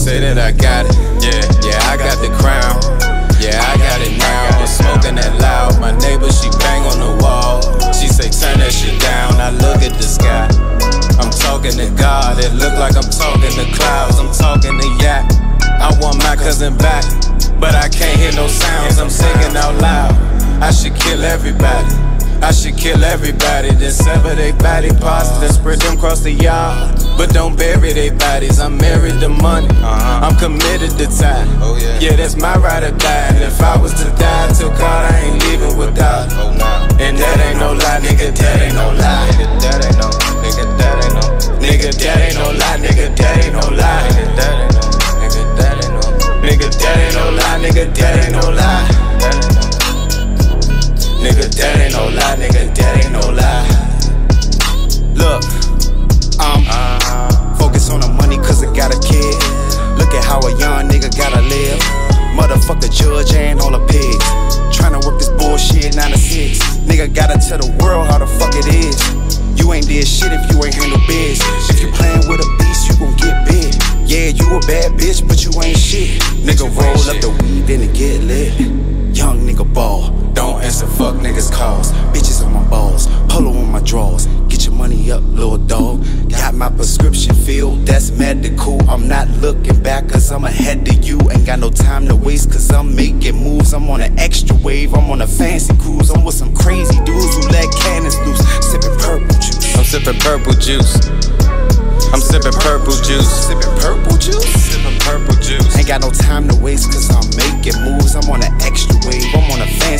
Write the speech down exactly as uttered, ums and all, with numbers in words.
say that I got it. Yeah, yeah, I got the crown. Yeah, I got it now. I'm smoking that loud. My neighbor, she bang on the wall. She say turn that shit down. I look at the sky. I'm talking to God. It look like I'm talking to clouds. I'm talking to Yak. I want my cousin back, but I can't hear no sounds. I'm singing out loud. I should kill everybody. I should kill everybody, then sever they body parts, then spread them across the yard. But don't bury they bodies, I'm married to money, uh-huh. I'm committed to time, oh, yeah. yeah, that's my ride or die. And if I was to die till God, I ain't leaving without. Oh, nah. And that ain't no lie, nigga, that ain't no lie. Nigga, that ain't no, nigga, that ain't no. Nigga, that ain't no lie, nigga, that ain't no lie. Nigga, that ain't no, nigga, that ain't no. Nigga, that ain't no lie, nigga, that ain't no lie. That ain't no. Nigga, that ain't no lie, nigga, that ain't no lie. Look, I'm uh, focus on the money cause I got a kid. Look at how a young nigga gotta live. Motherfucker judge and all the pigs. Tryna work this bullshit nine to six. Nigga gotta tell the world how the fuck it is. You ain't did shit if you ain't handle biz. If you playin' with a beast, you gon' get big. Yeah, you a bad bitch, but you ain't shit. Nigga roll up the weed, then it get lit. Young nigga ball. Don't answer fuck niggas calls. Bitches on my balls, polo on my drawers. Get your money up, little dog. Got my prescription filled, that's medical. I'm not looking back cause I'm ahead of you. Ain't got no time to waste cause I'm making moves. I'm on an extra wave, I'm on a fancy cruise. I'm with some crazy dudes who let cannons loose. Sipping purple juice. I'm sipping purple juice. I'm sipping purple juice. Sipping purple juice? Sipping purple juice. Ain't got no time to waste cause I'm making moves. I'm on an extra wave, I'm on a fancy